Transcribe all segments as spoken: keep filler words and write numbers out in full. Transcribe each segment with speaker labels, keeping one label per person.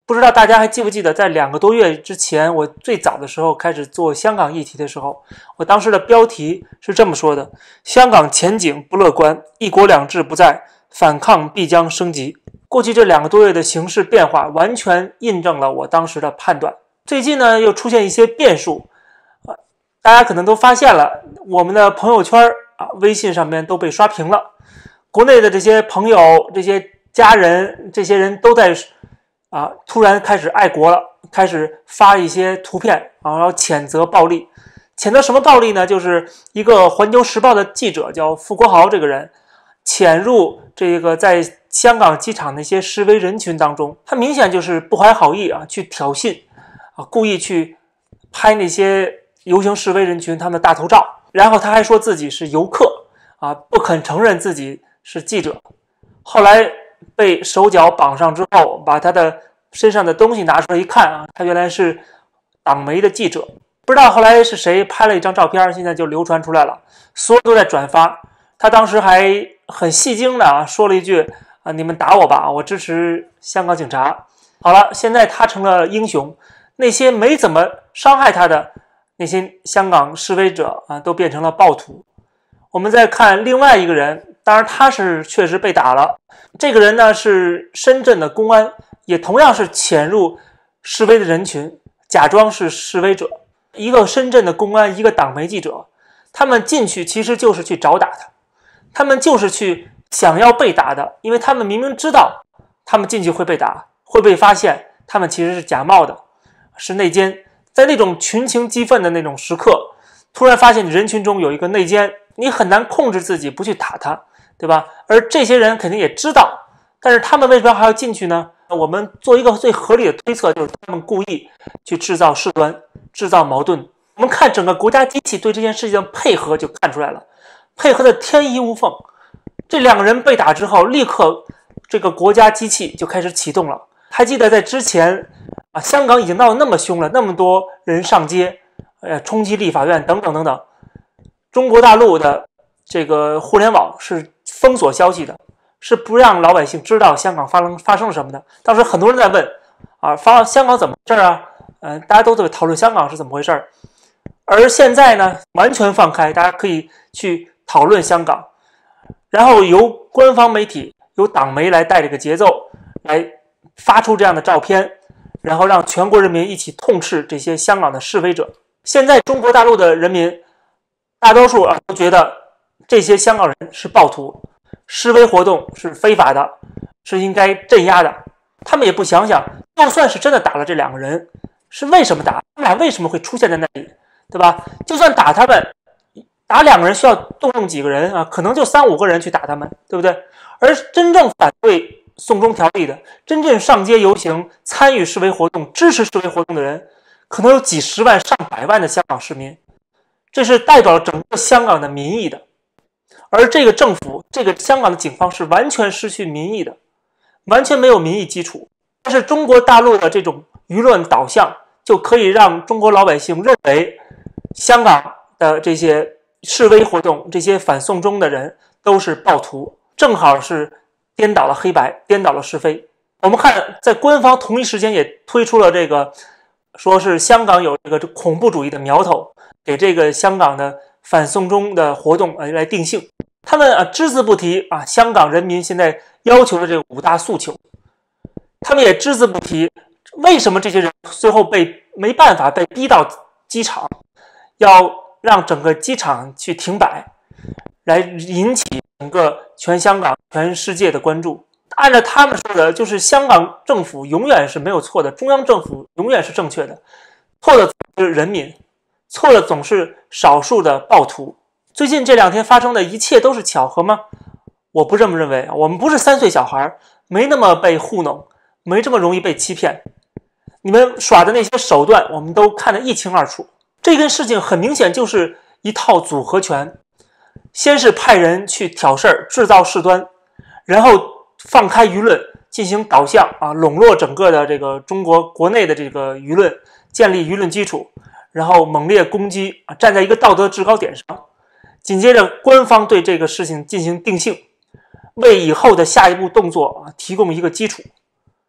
Speaker 1: 不知道大家还记不记得，在两个多月之前，我最早的时候开始做香港议题的时候，我当时的标题是这么说的：香港前景不乐观，一国两制不在，反抗必将升级。过去这两个多月的形势变化，完全印证了我当时的判断。最近呢，又出现一些变数，啊，大家可能都发现了，我们的朋友圈啊，微信上面都被刷屏了，国内的这些朋友、这些家人，这些人都在啊，突然开始爱国了，开始发一些图片啊，然后谴责暴力。谴责什么暴力呢？就是一个《环球时报》的记者叫傅国豪这个人，潜入这个在香港机场那些示威人群当中，他明显就是不怀好意啊，去挑衅啊，故意去拍那些游行示威人群他们的大头照，然后他还说自己是游客啊，不肯承认自己是记者。后来被手脚绑上之后，把他的身上的东西拿出来一看啊，他原来是党媒的记者。不知道后来是谁拍了一张照片，现在就流传出来了，所有都在转发。他当时还很戏精的啊，说了一句啊，你们打我吧，我支持香港警察。好了，现在他成了英雄，那些没怎么伤害他的那些香港示威者啊，都变成了暴徒。我们再看另外一个人，当然他是确实被打了。这个人呢是深圳的公安，也同样是潜入示威的人群，假装是示威者。一个深圳的公安，一个党媒记者，他们进去其实就是去找打他，他们就是去想要被打的，因为他们明明知道他们进去会被打，会被发现他们其实是假冒的，是内奸。在那种群情激愤的那种时刻，突然发现人群中有一个内奸，你很难控制自己不去打他，对吧？而这些人肯定也知道，但是他们为什么还要进去呢？我们做一个最合理的推测，就是他们故意去制造事端，制造矛盾。我们看整个国家机器对这件事情的配合就看出来了，配合的天衣无缝。这两个人被打之后，立刻这个国家机器就开始启动了。还记得在之前啊，香港已经闹得那么凶了，那么多人上街，呃，冲击立法院等等等等。中国大陆的这个互联网是封锁消息的，是不让老百姓知道香港发生发生了什么的。当时很多人在问啊，发香港怎么回事啊？嗯、呃，大家都在讨论香港是怎么回事。而现在呢，完全放开，大家可以去讨论香港，然后由官方媒体、由党媒来带这个节奏，来发出这样的照片，然后让全国人民一起痛斥这些香港的示威者。现在中国大陆的人民大多数啊都觉得这些香港人是暴徒，示威活动是非法的，是应该镇压的。他们也不想想，就算是真的打了这两个人，是为什么打？他们俩为什么会出现在那里，对吧？就算打他们，打两个人需要动用几个人啊？可能就三五个人去打他们，对不对？而真正反对送中条例的，真正上街游行、参与示威活动、支持示威活动的人，可能有几十万、上百万的香港市民，这是代表了整个香港的民意的。而这个政府，这个香港的警方是完全失去民意的，完全没有民意基础。但是中国大陆的这种舆论导向，就可以让中国老百姓认为香港的这些示威活动、这些反送中的人都是暴徒，正好是颠倒了黑白，颠倒了是非。我们看，在官方同一时间也推出了这个，说是香港有这个恐怖主义的苗头，给这个香港的反送中的活动呃来定性。他们啊只字不提啊香港人民现在要求的这个五大诉求，他们也只字不提为什么这些人最后被没办法被逼到机场，要让整个机场去停摆，来引起整个全香港、全世界的关注。按照他们说的，就是香港政府永远是没有错的，中央政府永远是正确的，错的总是人民，错的总是少数的暴徒。最近这两天发生的一切都是巧合吗？我不这么认为。我们不是三岁小孩，没那么被糊弄，没这么容易被欺骗。你们耍的那些手段，我们都看得一清二楚。这件事情很明显就是一套组合拳，先是派人去挑事儿，制造事端，然后放开舆论进行导向啊，笼络整个的这个中国国内的这个舆论，建立舆论基础，然后猛烈攻击啊，站在一个道德制高点上。紧接着官方对这个事情进行定性，为以后的下一步动作啊提供一个基础。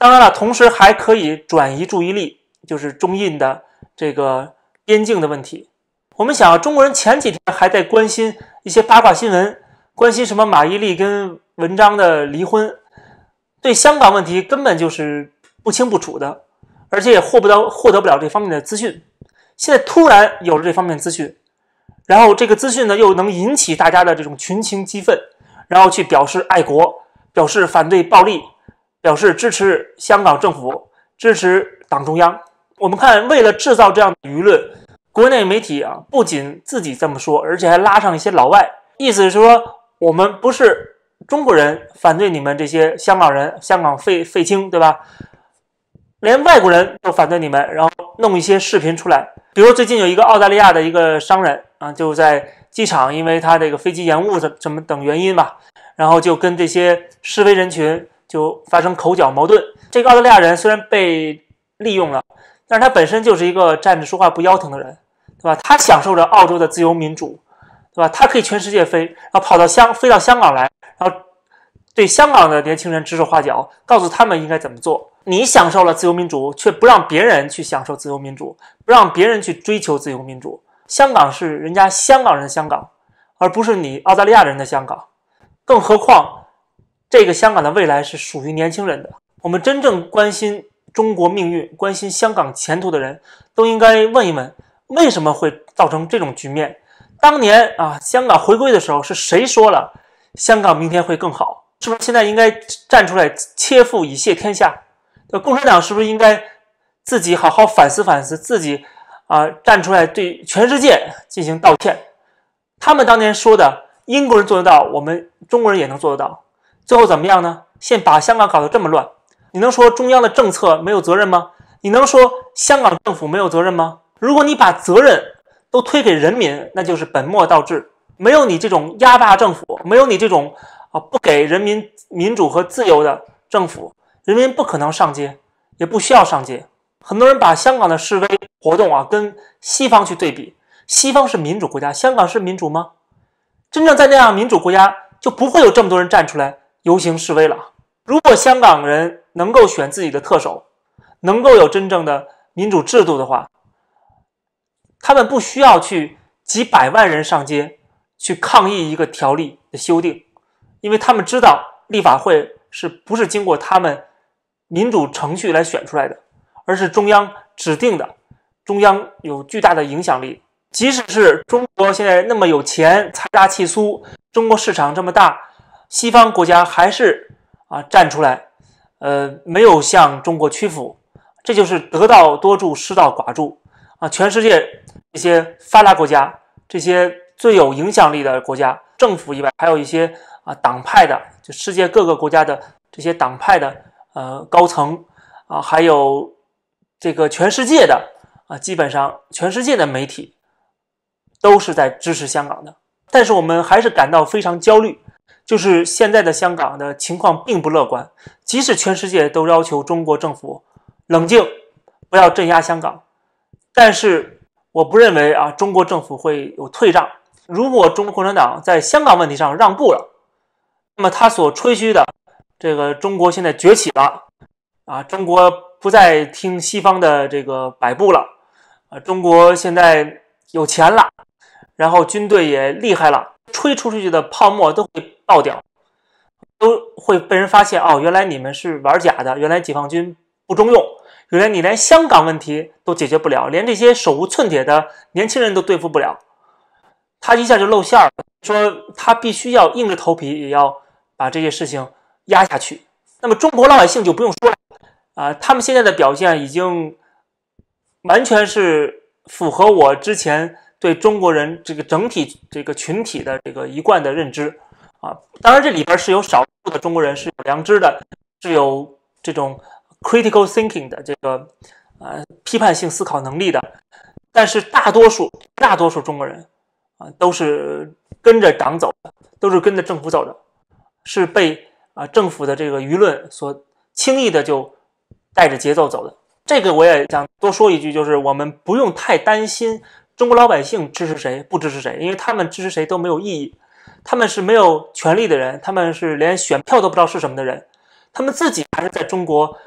Speaker 1: 当然了，同时还可以转移注意力，就是中印的这个边境的问题。我们想，中国人前几天还在关心一些八卦新闻，关心什么马伊琍跟文章的离婚，对香港问题根本就是不清不楚的，而且也获不到获得不了这方面的资讯。现在突然有了这方面资讯，然后这个资讯呢又能引起大家的这种群情激愤，然后去表示爱国，表示反对暴力，表示支持香港政府，支持党中央。我们看，为了制造这样的舆论，国内媒体啊，不仅自己这么说，而且还拉上一些老外，意思是说，我们不是中国人反对你们这些香港人，香港废废青，对吧？连外国人都反对你们，然后弄一些视频出来。比如最近有一个澳大利亚的一个商人啊，就在机场，因为他这个飞机延误什么等原因吧，然后就跟这些示威人群就发生口角矛盾。这个澳大利亚人虽然被利用了，但是他本身就是一个站着说话不腰疼的人，对吧？他享受着澳洲的自由民主，对吧？他可以全世界飞，然后跑到香飞到香港来，然后对香港的年轻人指手画脚，告诉他们应该怎么做。你享受了自由民主，却不让别人去享受自由民主，不让别人去追求自由民主。香港是人家香港人的香港，而不是你澳大利亚人的香港。更何况，这个香港的未来是属于年轻人的。我们真正关心中国命运、关心香港前途的人，都应该问一问，为什么会造成这种局面？当年啊，香港回归的时候，是谁说了香港明天会更好？是不是现在应该站出来切腹以谢天下？共产党是不是应该自己好好反思反思，自己啊、呃、站出来对全世界进行道歉？他们当年说的，英国人做得到，我们中国人也能做得到。最后怎么样呢？现把香港搞得这么乱，你能说中央的政策没有责任吗？你能说香港政府没有责任吗？如果你把责任都推给人民，那就是本末倒置。没有你这种压霸政府，没有你这种啊不给人民民主和自由的政府，人民不可能上街，也不需要上街。很多人把香港的示威活动啊跟西方去对比，西方是民主国家，香港是民主吗？真正在那样民主国家，就不会有这么多人站出来游行示威了。如果香港人能够选自己的特首，能够有真正的民主制度的话，他们不需要去几百万人上街去抗议一个条例的修订，因为他们知道立法会是不是经过他们民主程序来选出来的，而是中央指定的，中央有巨大的影响力。即使是中国现在那么有钱，财大气粗，中国市场这么大，西方国家还是啊站出来，呃，没有向中国屈服。这就是得道多助，失道寡助啊！全世界这些发达国家，这些最有影响力的国家，政府以外，还有一些啊党派的，就世界各个国家的这些党派的呃高层啊，还有这个全世界的啊，基本上全世界的媒体都是在支持香港的。但是我们还是感到非常焦虑，就是现在的香港的情况并不乐观，即使全世界都要求中国政府冷静，不要镇压香港，但是我不认为啊，中国政府会有退让。如果中国共产党在香港问题上让步了，那么他所吹嘘的这个中国现在崛起了啊，中国不再听西方的这个摆布了啊，中国现在有钱了，然后军队也厉害了，吹出去的泡沫都会爆掉，都会被人发现哦，原来你们是玩假的，原来解放军不中用，原来你连香港问题都解决不了，连这些手无寸铁的年轻人都对付不了，他一下就露馅了，说他必须要硬着头皮也要把这些事情压下去。那么中国老百姓就不用说了啊，他们现在的表现已经完全是符合我之前对中国人这个整体这个群体的这个一贯的认知啊。当然这里边是有少数的中国人是有良知的，是有这种critical thinking 的这个呃批判性思考能力的，但是大多数大多数中国人啊都是跟着党走的，都是跟着政府走的，是被啊政府的这个舆论所轻易的就带着节奏走的。这个我也想多说一句，就是我们不用太担心中国老百姓支持谁不支持谁，因为他们支持谁都没有意义，他们是没有权利的人，他们是连选票都不知道是什么的人，他们自己还是在中国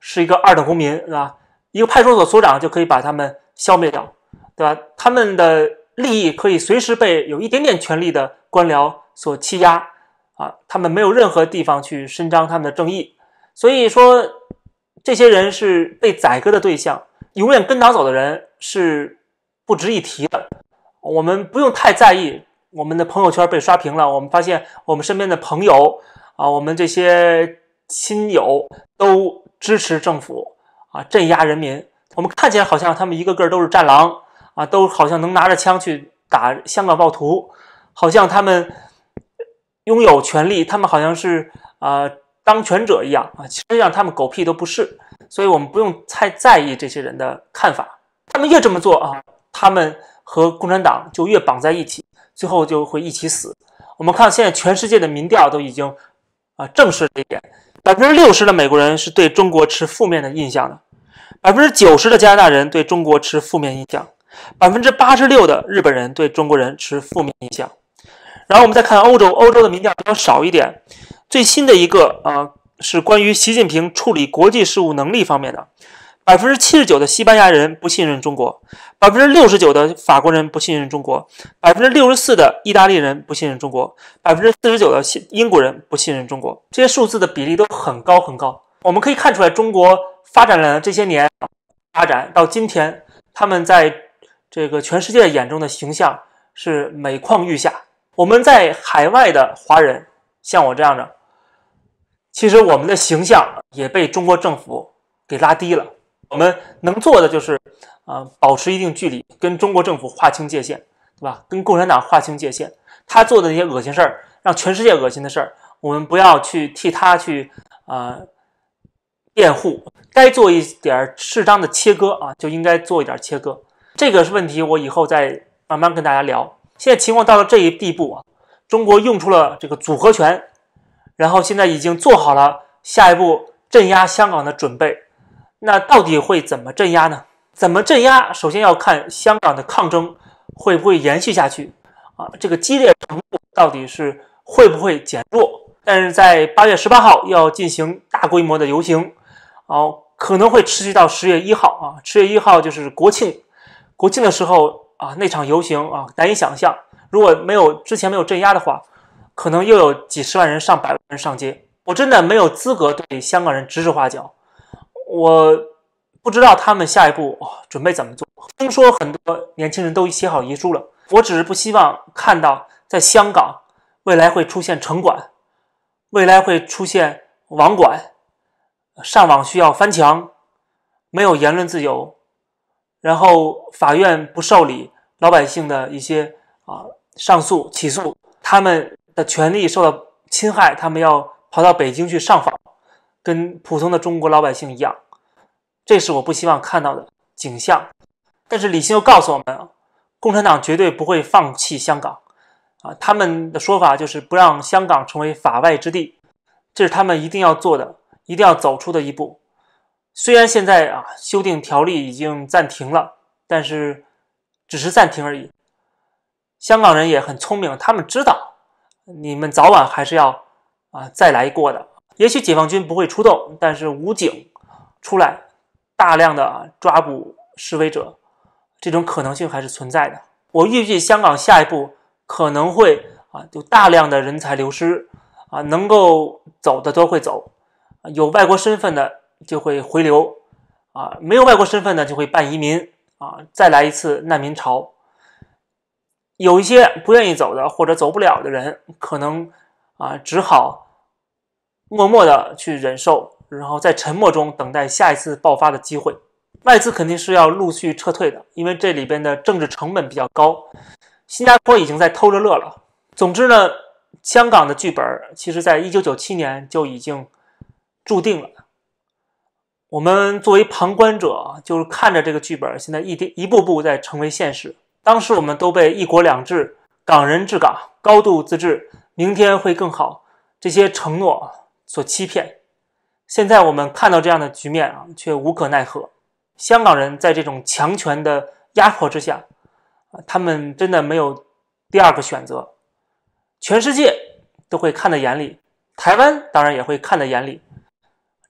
Speaker 1: 是一个二等公民，对吧？一个派出所所长就可以把他们消灭掉，对吧？他们的利益可以随时被有一点点权力的官僚所欺压啊，他们没有任何地方去伸张他们的正义，所以说这些人是被宰割的对象，永远跟党走的人是不值一提的。我们不用太在意我们的朋友圈被刷屏了，我们发现我们身边的朋友啊，我们这些亲友都支持政府啊，镇压人民。我们看起来好像他们一个个都是战狼啊，都好像能拿着枪去打香港暴徒，好像他们拥有权利，他们好像是啊、呃、当权者一样啊，实际上他们狗屁都不是。所以我们不用太在意这些人的看法，他们越这么做啊，他们和共产党就越绑在一起，最后就会一起死。我们看现在全世界的民调都已经啊证实了一点，百分之六十的美国人是对中国持负面的印象的，百分之九十的加拿大人对中国持负面印象，百分之八十六的日本人对中国人持负面印象。然后我们再看欧洲，欧洲的民调比较少一点，最新的一个啊、呃、是关于习近平处理国际事务能力方面的。百分之七十九的西班牙人不信任中国，百分之六十九的法国人不信任中国，百分之六十四的意大利人不信任中国，百分之四十九的英国人不信任中国。这些数字的比例都很高很高。我们可以看出来，中国发展了这些年，发展到今天，他们在这个全世界眼中的形象是每况愈下。我们在海外的华人，像我这样的，其实我们的形象也被中国政府给拉低了。我们能做的就是，呃，保持一定距离，跟中国政府划清界限，对吧？跟共产党划清界限。他做的那些恶心事儿，让全世界恶心的事儿，我们不要去替他去啊、呃、辩护。该做一点适当的切割啊，就应该做一点切割。这个是问题，我以后再慢慢跟大家聊。现在情况到了这一地步啊，中国用出了这个组合拳，然后现在已经做好了下一步镇压香港的准备。那到底会怎么镇压呢？怎么镇压？首先要看香港的抗争会不会延续下去啊？这个激烈程度到底是会不会减弱？但是在八月十八号要进行大规模的游行，哦、啊，可能会持续到十月一号啊。十月一号就是国庆，国庆的时候啊，那场游行啊，难以想象，如果没有之前没有镇压的话，可能又有几十万人、上百万人上街。我真的没有资格对香港人指手画脚。我不知道他们下一步、哦、准备怎么做。听说很多年轻人都写好遗书了，我只是不希望看到在香港未来会出现城管，未来会出现网管，上网需要翻墙，没有言论自由，然后法院不受理老百姓的一些啊上诉起诉，他们的权利受到侵害，他们要跑到北京去上访，跟普通的中国老百姓一样，这是我不希望看到的景象。但是理性又告诉我们，共产党绝对不会放弃香港啊！他们的说法就是不让香港成为法外之地，这是他们一定要做的，一定要走出的一步。虽然现在啊修订条例已经暂停了，但是只是暂停而已。香港人也很聪明，他们知道你们早晚还是要啊再来过的。也许解放军不会出动，但是武警出来大量的抓捕示威者，这种可能性还是存在的。我预计香港下一步可能会啊有大量的人才流失啊，能够走的都会走，有外国身份的就会回流啊，没有外国身份的就会办移民啊，再来一次难民潮。有一些不愿意走的或者走不了的人，可能啊只好默默的去忍受，然后在沉默中等待下一次爆发的机会。外资肯定是要陆续撤退的，因为这里边的政治成本比较高。新加坡已经在偷着乐了。总之呢，香港的剧本其实在一九九七年就已经注定了。我们作为旁观者，就是看着这个剧本现在一一步步在成为现实。当时我们都被一国两制、港人治港、高度自治、明天会更好这些承诺所欺骗。现在我们看到这样的局面啊，却无可奈何。香港人在这种强权的压迫之下，他们真的没有第二个选择。全世界都会看在眼里，台湾当然也会看在眼里。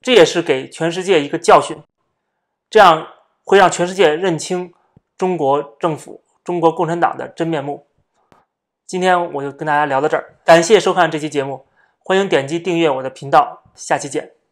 Speaker 1: 这也是给全世界一个教训，这样会让全世界认清中国政府、中国共产党的真面目。今天我就跟大家聊到这儿，感谢收看这期节目，欢迎点击订阅我的频道，下期见。